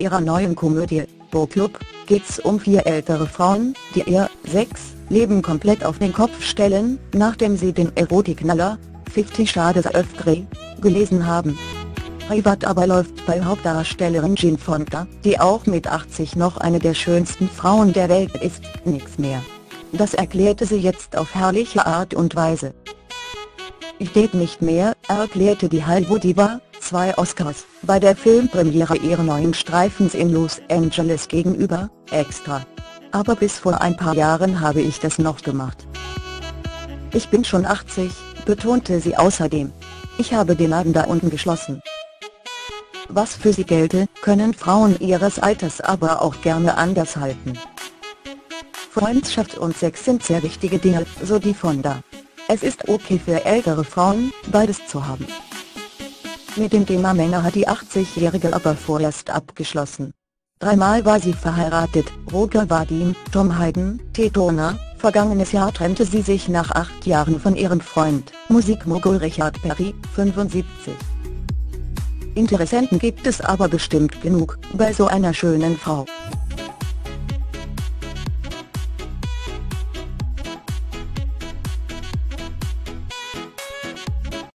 ihrer neuen Komödie, Beau Club, geht's um 4 ältere Frauen, die ihr Leben komplett auf den Kopf stellen, nachdem sie den Erotikknaller, 50 Shades of Grey, gelesen haben. Privat aber läuft bei Hauptdarstellerin Jane Fonda, die auch mit 80 noch eine der schönsten Frauen der Welt ist, nichts mehr. Das erklärte sie jetzt auf herrliche Art und Weise. Ich date nicht mehr, erklärte die Hollywood-Diva, 2 Oscars, bei der Filmpremiere ihres neuen Streifens in Los Angeles gegenüber, Extra. Aber bis vor ein paar Jahren habe ich das noch gemacht. Ich bin schon 80, betonte sie außerdem. Ich habe den Laden da unten geschlossen. Was für sie gelte, können Frauen ihres Alters aber auch gerne anders halten. Freundschaft und Sex sind sehr wichtige Dinge, so die Fonda. Es ist okay für ältere Frauen, beides zu haben. Mit dem Thema Männer hat die 80-Jährige aber vorerst abgeschlossen. 3-mal war sie verheiratet, Roger Vadim, Tom Hayden, Ted Turner. Vergangenes Jahr trennte sie sich nach 8 Jahren von ihrem Freund, Musikmogul Richard Perry, 75. Interessenten gibt es aber bestimmt genug, bei so einer schönen Frau.